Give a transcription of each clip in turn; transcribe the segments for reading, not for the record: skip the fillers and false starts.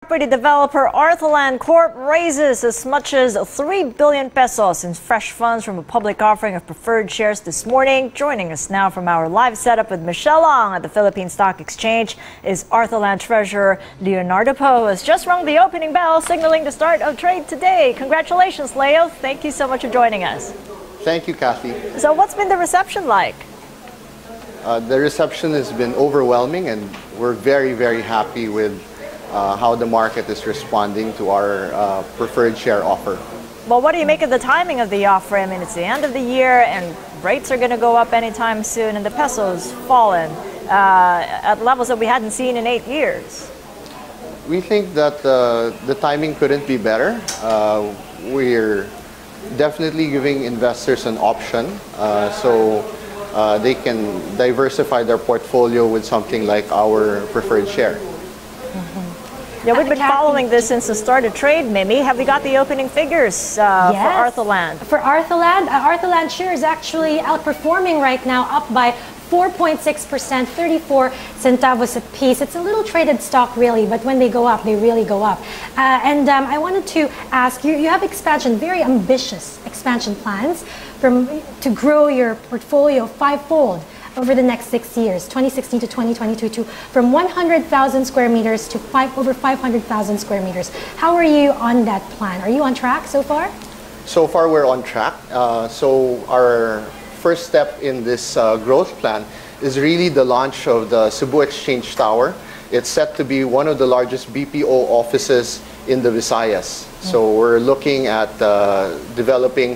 Property developer ArthaLand Corp raises as much as 3 billion pesos in fresh funds from a public offering of preferred shares this morning. Joining us now from our live setup with Michelle Ong at the Philippine Stock Exchange is ArthaLand Treasurer Leonardo Po, who has just rung the opening bell, signaling the start of trade today. Congratulations, Leo. Thank you so much for joining us. Thank you, Kathy. So what's been the reception like? The reception has been overwhelming, and we're very, very happy with how the market is responding to our preferred share offer. Well, what do you make of the timing of the offer? I mean, it's the end of the year and rates are going to go up anytime soon, and the peso's fallen at levels that we hadn't seen in 8 years. We think that the timing couldn't be better. We're definitely giving investors an option so they can diversify their portfolio with something like our preferred share. Yeah, we've been following this since the start of trade, Mimi. Have we got the opening figures for ArthaLand? For ArthaLand, ArthaLand share is actually outperforming right now, up by 4.6%, 34 centavos a piece. It's a little traded stock, really, but when they go up, they really go up. I wanted to ask you, you have expansion, very ambitious expansion plans to grow your portfolio fivefold over the next 6 years, 2016 to 2022, from 100,000 square meters to over 500,000 square meters. How are you on that plan? Are you on track so far? So far, we're on track. So our first step in this growth plan is really the launch of the Cebu Exchange Tower. It's set to be one of the largest BPO offices in the Visayas. So we're looking at developing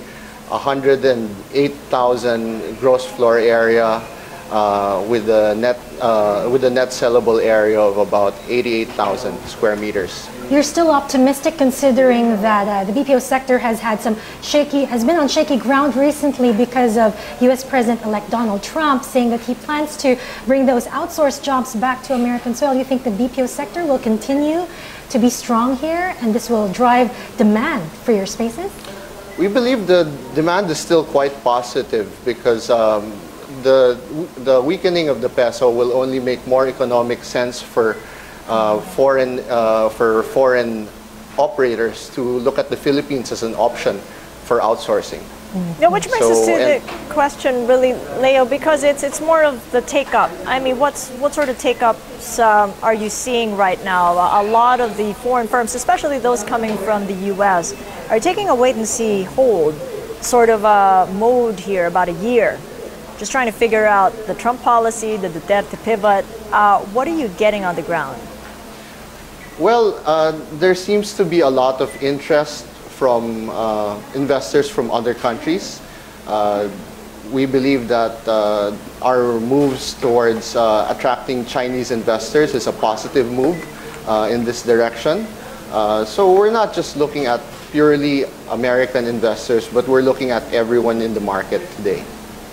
108,000 gross floor area with a net sellable area of about 88,000 square meters. You're still optimistic, considering that the BPO sector has been on shaky ground recently because of U.S. President-elect Donald Trump saying that he plans to bring those outsourced jobs back to American soil. You think the BPO sector will continue to be strong here, and this will drive demand for your spaces? We believe the demand is still quite positive because the weakening of the peso will only make more economic sense for foreign operators to look at the Philippines as an option for outsourcing. Now, which brings us to the question, really, Leo, because it's more of the take-up. I mean, what sort of take-ups are you seeing right now? A lot of the foreign firms, especially those coming from the U.S., are taking a wait-and-see hold sort of mode here, about a year. Just trying to figure out the Trump policy, the Duterte pivot. What are you getting on the ground? Well, there seems to be a lot of interest from investors from other countries. We believe that our moves towards attracting Chinese investors is a positive move in this direction. So we're not just looking at purely American investors, but we're looking at everyone in the market today.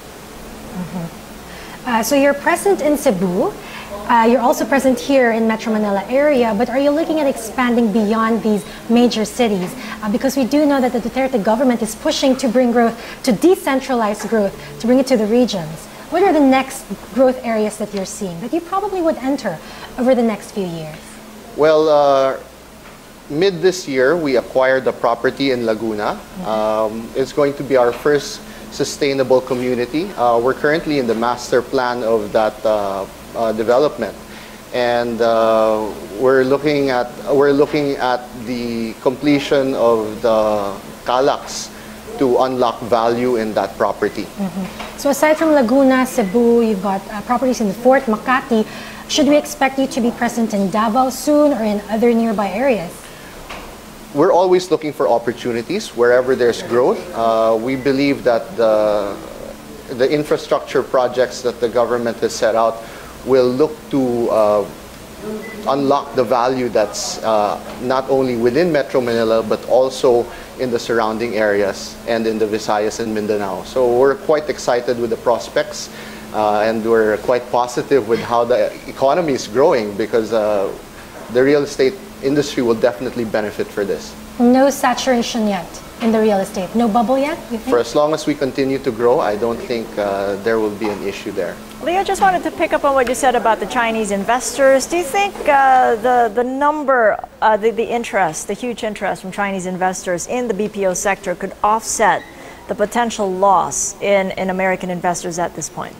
So you're present in Cebu. You're also present here in Metro Manila area, but are you looking at expanding beyond these major cities? Because we do know that the Duterte government is pushing to bring growth, to decentralize growth, to bring it to the regions. What are the next growth areas that you're seeing that you probably would enter over the next few years? Well, mid this year, we acquired a property in Laguna. It's going to be our first sustainable community. We're currently in the master plan of that development, and we're looking at the completion of the CALAX to unlock value in that property. So aside from Laguna, Cebu, you've got properties in the Fort, Makati. Should we expect you to be present in Davao soon or in other nearby areas? We're always looking for opportunities wherever there's growth. We believe that the infrastructure projects that the government has set out will look to unlock the value that's not only within Metro Manila but also in the surrounding areas and in the Visayas and Mindanao. So we're quite excited with the prospects and we're quite positive with how the economy is growing, because the real estate industry will definitely benefit for this. No saturation yet in the real estate? No bubble yet, you think? For as long as we continue to grow, I don't think there will be an issue there. Leo, just wanted to pick up on what you said about the Chinese investors. Do you think the number, the interest, the huge interest from Chinese investors in the BPO sector could offset the potential loss in American investors at this point?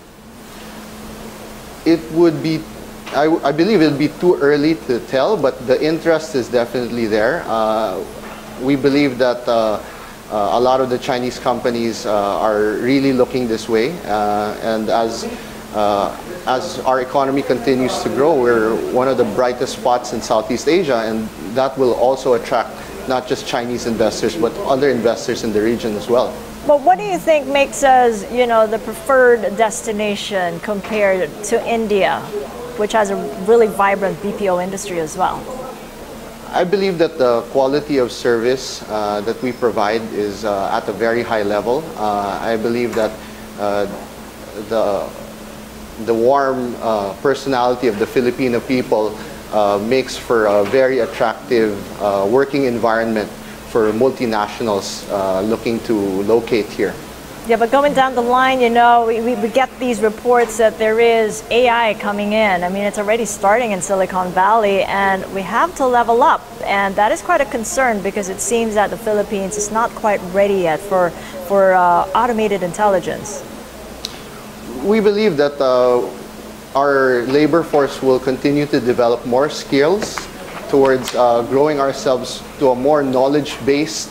It would be, I believe it would be too early to tell, but the interest is definitely there. We believe that a lot of the Chinese companies are really looking this way, and as our economy continues to grow, we're one of the brightest spots in Southeast Asia, and that will also attract not just Chinese investors, but other investors in the region as well. But what do you think makes us, the preferred destination compared to India, which has a really vibrant BPO industry as well? I believe that the quality of service that we provide is at a very high level. I believe that the warm personality of the Filipino people makes for a very attractive working environment for multinationals looking to locate here. Yeah, but going down the line, we get these reports that there is AI coming in. I mean, it's already starting in Silicon Valley, and we have to level up. And that is quite a concern because it seems that the Philippines is not quite ready yet for automated intelligence. We believe that our labor force will continue to develop more skills towards growing ourselves to a more knowledge-based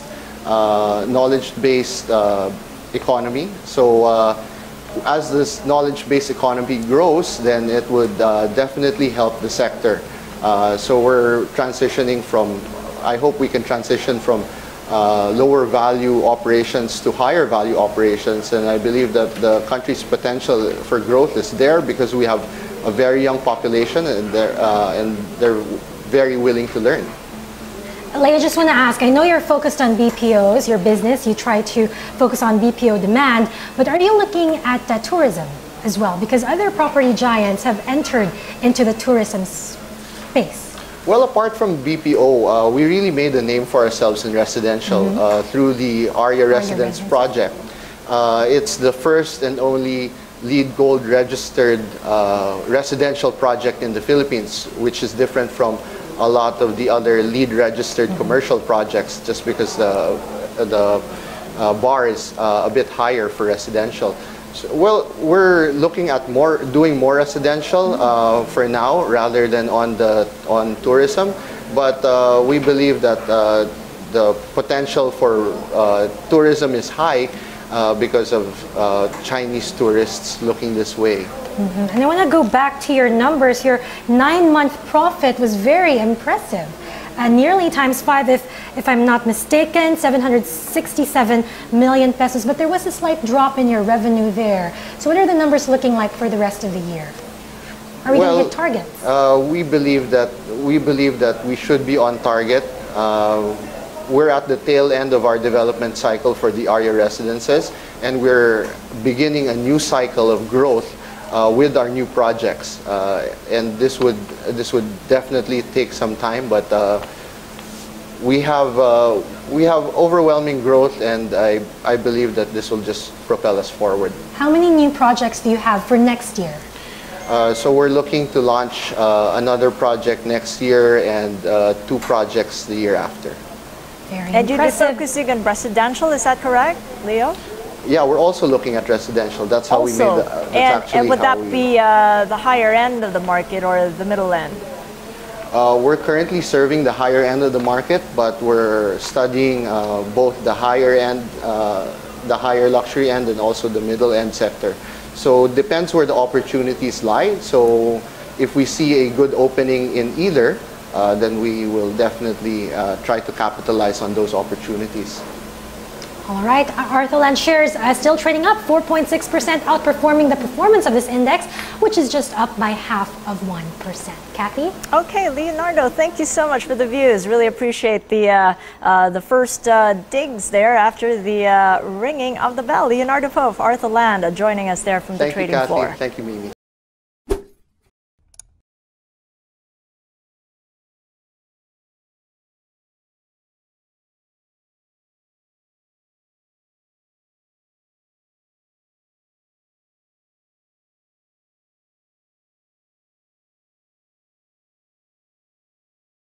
economy. So as this knowledge-based economy grows, then it would definitely help the sector. So we're transitioning from, I hope we can transition from lower value operations to higher value operations, and I believe that the country's potential for growth is there because we have a very young population, and they're very willing to learn. Leo, I just want to ask, I know you're focused on BPOs, your business, you try to focus on BPO demand, but are you looking at tourism as well? Because other property giants have entered into the tourism space. Well, apart from BPO, we really made a name for ourselves in residential through the ARIA Residence project. It's the first and only LEED Gold registered residential project in the Philippines, which is different from a lot of the other LEED registered commercial projects, just because the bar is a bit higher for residential. So, well, we're looking at doing more residential for now rather than on tourism, but we believe that the potential for tourism is high because of Chinese tourists looking this way. And I want to go back to your numbers. Your 9-month profit was very impressive. Nearly times 5 if I'm not mistaken, 767 million pesos. But there was a slight drop in your revenue there. So what are the numbers looking like for the rest of the year? Are we going to hit targets? We believe that we should be on target. We're at the tail end of our development cycle for the ARIA residences, and we're beginning a new cycle of growth with our new projects, and this would definitely take some time, but we have overwhelming growth, and I believe that this will just propel us forward. How many new projects do you have for next year? So we're looking to launch another project next year and 2 projects the year after. Very and impressive. You'll be focusing on residential, is that correct, Leo? Yeah, we're also looking at residential. That's how we made and would that be the higher end of the market or the middle end? We're currently serving the higher end of the market, but we're studying both the higher end, the higher luxury end, and also the middle end sector. So it depends where the opportunities lie. So if we see a good opening in either, then we will definitely try to capitalize on those opportunities. All right, ArthaLand shares still trading up 4.6%, outperforming the performance of this index, which is just up by 0.5%. Kathy? Okay, Leonardo, thank you so much for the views. Really appreciate the first digs there after the ringing of the bell. Leonardo Poe of ArthaLand joining us there from the trading floor. Thank you, Mimi.